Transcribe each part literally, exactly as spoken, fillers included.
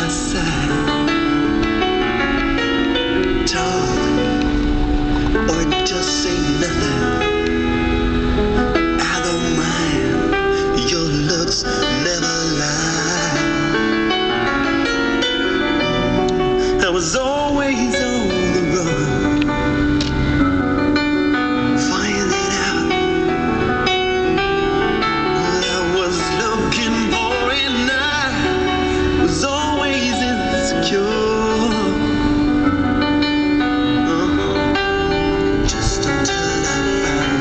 my side. Talk or just say nothing. I don't mind, your looks never lie. I was always on the run, finding out what I was looking for, and I was always insecure. Uh-huh. Just until I found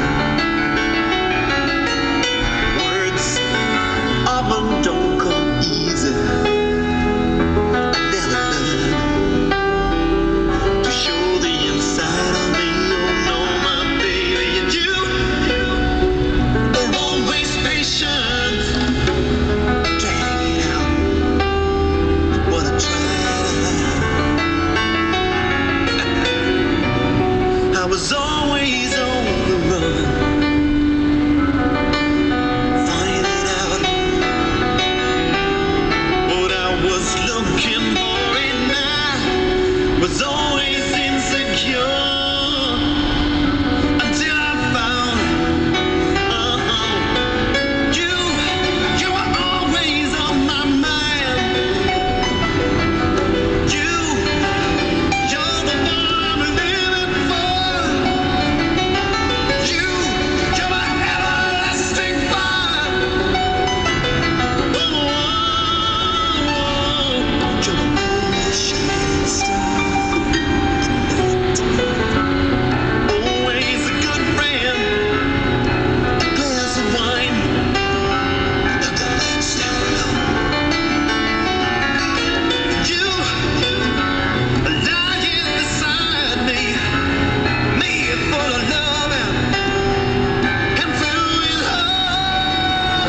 words often don't come easy. I never learned to show the inside of me. Oh no, my baby, and you are always patient, dragging out what I try to hide. I was always on the run, finding out what I was looking for, and I was always insecure until I found uh-huh. you. You were always on my mind. You, you're the one I'm living for. You, you're my everlasting fire. Whoa, whoa, whoa. You're the only shining star in the night. Always a good friend, a glass of wine, and the lights down low. You, lying beside me, made full of love and, and filled with hope.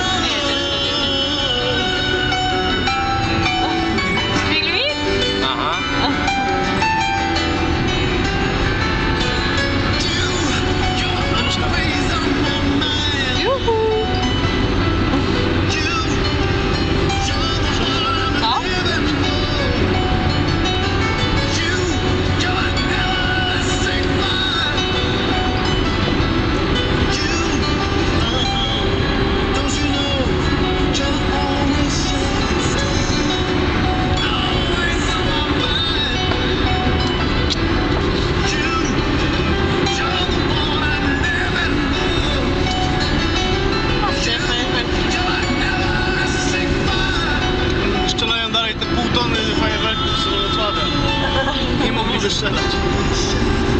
Springer vi? Aha. You, you're always on my mind. Joho! You, you're the one I'm Ja. living for. You, you're my everlasting fire. You, uh-huh. Don't you know, you're always shining star, always on my mind. You, you're the one I'm living for. Patrzcie, fajnie, fajnie. You're my everlasting fire. Strzelają dalej te pół tony fajerwerków z Wrocławia. Nie mogli wystrzelać. Shining